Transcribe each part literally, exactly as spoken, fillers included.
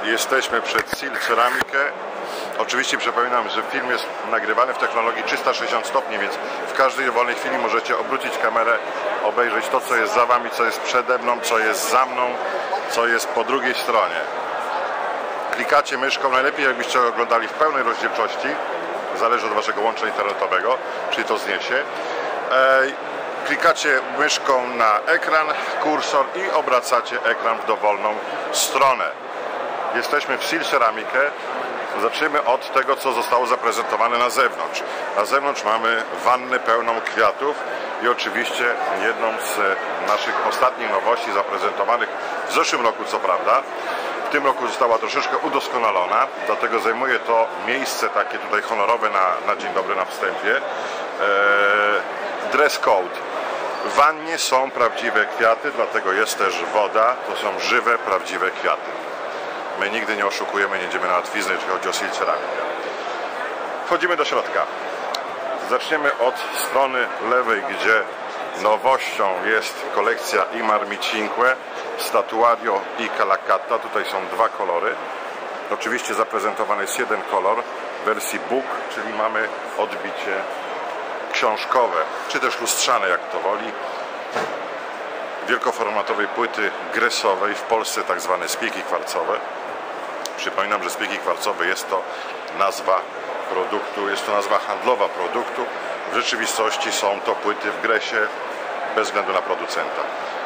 Jesteśmy przed Seal Ceramikę. Oczywiście przypominam, że film jest nagrywany w technologii trzysta sześćdziesiąt stopni, więc w każdej wolnej chwili możecie obrócić kamerę, obejrzeć to, co jest za wami, co jest przede mną, co jest za mną, co jest po drugiej stronie. Klikacie myszką, najlepiej jakbyście oglądali w pełnej rozdzielczości, zależy od waszego łącza internetowego, czyli to zniesie. Klikacie myszką na ekran, kursor i obracacie ekran w dowolną stronę. Jesteśmy w Seal Ceramikę. Zacznijmy od tego, co zostało zaprezentowane na zewnątrz. Na zewnątrz mamy wannę pełną kwiatów i oczywiście jedną z naszych ostatnich nowości zaprezentowanych w zeszłym roku, co prawda. W tym roku została troszeczkę udoskonalona, dlatego zajmuje to miejsce takie tutaj honorowe na, na dzień dobry na wstępie. Eee, dress code. W wannie są prawdziwe kwiaty, dlatego jest też woda. To są żywe, prawdziwe kwiaty. My nigdy nie oszukujemy, nie idziemy na łatwiznę, jeżeli chodzi o Seal Ceramikę. Wchodzimy do środka. Zaczniemy od strony lewej, gdzie nowością jest kolekcja I Marmi Cinque, Statuario i Calacatta. Tutaj są dwa kolory. Oczywiście zaprezentowany jest jeden kolor w wersji book, czyli mamy odbicie książkowe, czy też lustrzane, jak to woli, wielkoformatowej płyty gresowej, w Polsce tak zwane spieki kwarcowe. Przypominam, że spieki kwarcowe jest to nazwa produktu, jest to nazwa handlowa produktu. W rzeczywistości są to płyty w gresie bez względu na producenta.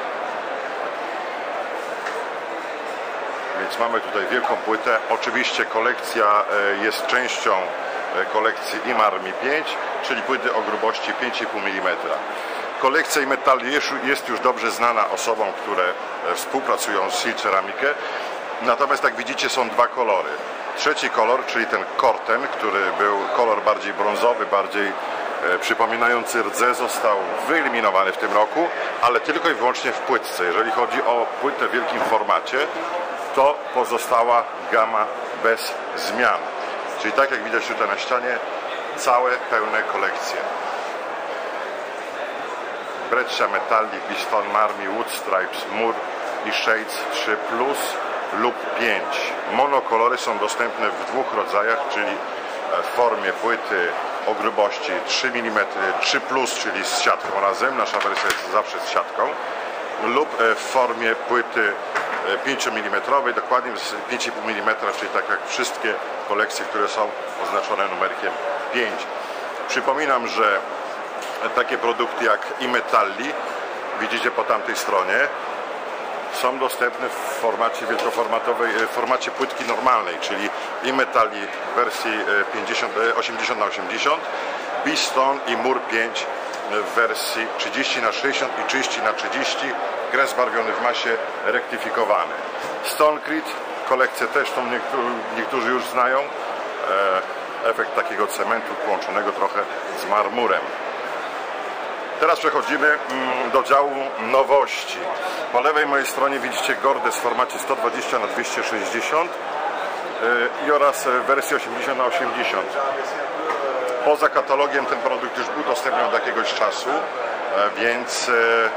Więc mamy tutaj wielką płytę. Oczywiście kolekcja jest częścią kolekcji I Marmi pięć, czyli płyty o grubości pięć i pół milimetra. Kolekcja iMetalli jest już dobrze znana osobom, które współpracują z Seal Ceramikę. Natomiast jak widzicie, są dwa kolory. Trzeci kolor, czyli ten korten, który był kolor bardziej brązowy, bardziej e, przypominający rdzę, został wyeliminowany w tym roku, ale tylko i wyłącznie w płytce. Jeżeli chodzi o płytę w wielkim formacie, to pozostała gama bez zmian. Czyli tak jak widać tutaj na ścianie, całe pełne kolekcje. Breccia Metalli, Piston Marmi, Wood Stripes, Mur i Shades trzy plus lub pięć. Monokolory są dostępne w dwóch rodzajach, czyli w formie płyty o grubości trzy milimetry, trzy plus, czyli z siatką razem, nasza wersja jest zawsze z siatką, lub w formie płyty pięciomilimetrowej, dokładnie z pięć i pół milimetra, czyli tak jak wszystkie kolekcje, które są oznaczone numerkiem pięć. Przypominam, że takie produkty jak iMetalli, widzicie po tamtej stronie, są dostępne w formacie wielkoformatowej, w formacie płytki normalnej, czyli iMetalli w wersji osiemdziesiąt na osiemdziesiąt, Piston i Mur pięć w wersji trzydzieści na sześćdziesiąt i trzydzieści na trzydzieści, gres barwiony w masie rektyfikowany. Stonecrete, kolekcję też tą niektórzy, niektórzy już znają, efekt takiego cementu połączonego trochę z marmurem. Teraz przechodzimy do działu nowości. Po lewej mojej stronie widzicie Gordes w formacie sto dwadzieścia na dwieście sześćdziesiąt i oraz w wersji osiemdziesiąt na osiemdziesiąt. Poza katalogiem ten produkt już był dostępny od jakiegoś czasu, więc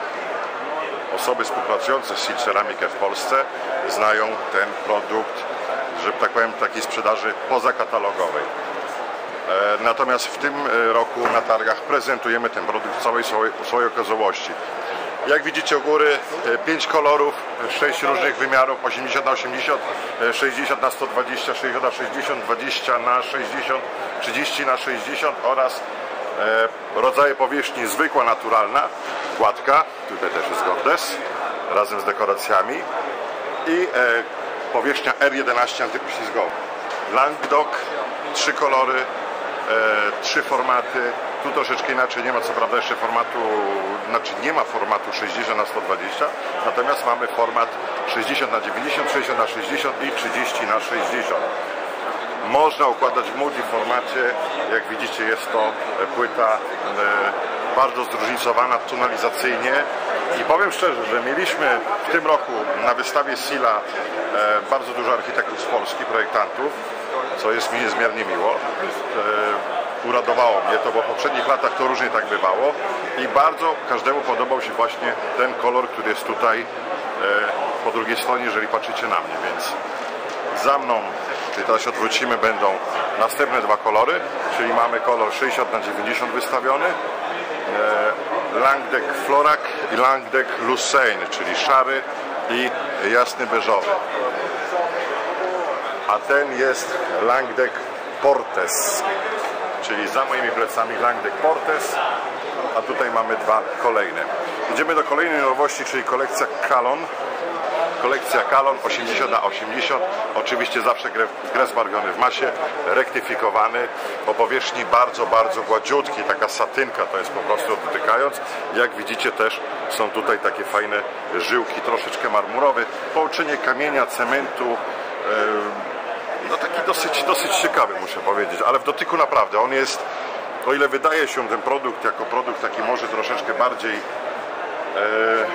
osoby współpracujące z Seal Ceramikę w Polsce znają ten produkt, że tak powiem, takiej sprzedaży pozakatalogowej. Natomiast w tym roku na targach prezentujemy ten produkt w całej swojej okazałości. Jak widzicie u góry pięć kolorów, sześć różnych wymiarów, osiemdziesiąt na osiemdziesiąt, sześćdziesiąt na sto dwadzieścia, sześćdziesiąt na sześćdziesiąt, dwadzieścia na sześćdziesiąt, trzydzieści na sześćdziesiąt oraz rodzaje powierzchni zwykła, naturalna, gładka, tutaj też jest Gordes razem z dekoracjami i powierzchnia R jedenaście antypoślizgowa. Languedoc, trzy kolory, e, trzy formaty, tu troszeczkę inaczej, nie ma co prawda jeszcze formatu, znaczy nie ma formatu sześćdziesiąt na sto dwadzieścia, natomiast mamy format sześćdziesiąt na dziewięćdziesiąt, sześćdziesiąt na sześćdziesiąt i trzydzieści na sześćdziesiąt. Można układać w multiformacie, jak widzicie jest to płyta e, bardzo zróżnicowana tonalizacyjnie i powiem szczerze, że mieliśmy w tym roku na wystawie Seala e, bardzo dużo architektów z Polski, projektantów, co jest mi niezmiernie miło. E, uradowało mnie to, bo w poprzednich latach to różnie tak bywało i bardzo każdemu podobał się właśnie ten kolor, który jest tutaj e, po drugiej stronie, jeżeli patrzycie na mnie, więc Za mną, czyli teraz się odwrócimy, będą następne dwa kolory, czyli mamy kolor sześćdziesiąt na dziewięćdziesiąt wystawiony, Languedoc Florac i Languedoc Lucerne, czyli szary i jasny beżowy. A ten jest Languedoc Portes, czyli za moimi plecami Languedoc Portes, a tutaj mamy dwa kolejne. Idziemy do kolejnej nowości, czyli kolekcja Calon. Kolekcja Calon osiemdziesiąt na osiemdziesiąt, oczywiście zawsze gres barwiony w masie, rektyfikowany, o powierzchni bardzo, bardzo gładziutki, taka satynka to jest po prostu dotykając. Jak widzicie też są tutaj takie fajne żyłki, troszeczkę marmurowe, połączenie kamienia, cementu, yy, no taki dosyć, dosyć ciekawy muszę powiedzieć, ale w dotyku naprawdę on jest, o ile wydaje się ten produkt jako produkt taki może troszeczkę bardziej yy,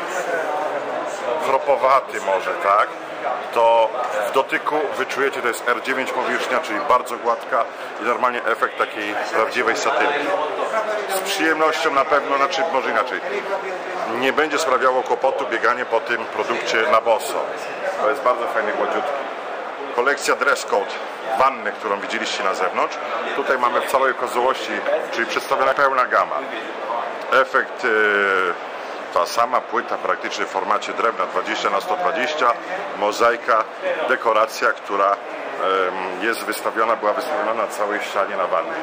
kropowaty może, tak? To w dotyku wyczujecie, to jest R dziewięć powierzchnia, czyli bardzo gładka i normalnie efekt takiej prawdziwej satynki. Z przyjemnością na pewno, znaczy może inaczej, nie będzie sprawiało kłopotu bieganie po tym produkcie na boso. To jest bardzo fajny, gładziutki. Kolekcja Dress Code wanny, którą widzieliście na zewnątrz. Tutaj mamy w całej okazałości, czyli przedstawiona pełna gama. Efekt yy, ta sama płyta praktycznie w formacie drewna dwadzieścia na sto dwadzieścia, mozaika, dekoracja, która yy, jest wystawiona, była wystawiona na całej ścianie na wannie.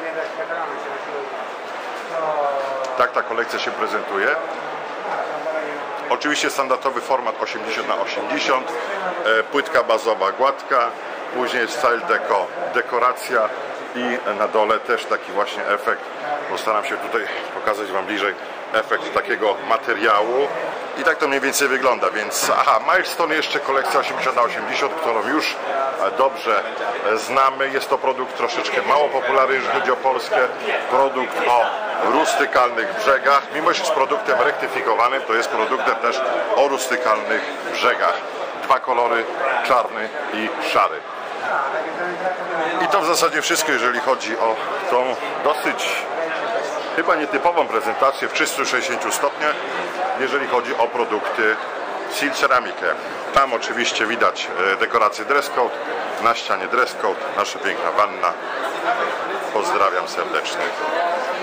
Tak ta kolekcja się prezentuje. Oczywiście standardowy format osiemdziesiąt na osiemdziesiąt, płytka bazowa gładka, później style deco, dekoracja i na dole też taki właśnie efekt, postaram się tutaj pokazać Wam bliżej, efekt takiego materiału i tak to mniej więcej wygląda, więc aha, Milestone jeszcze kolekcja osiemdziesiąt na osiemdziesiąt, którą już dobrze znamy, jest to produkt troszeczkę mało popularny, jeżeli chodzi o Polskę, produkt o rustykalnych brzegach, mimo że jest produktem rektyfikowanym, to jest produktem też o rustykalnych brzegach. Dwa kolory, czarny i szary. I to w zasadzie wszystko, jeżeli chodzi o tą dosyć chyba nietypową prezentację w trzystu sześćdziesięciu stopniach, jeżeli chodzi o produkty Seal Ceramikę. Tam oczywiście widać dekorację Dress Code, na ścianie Dress Code, nasza piękna wanna. Pozdrawiam serdecznie.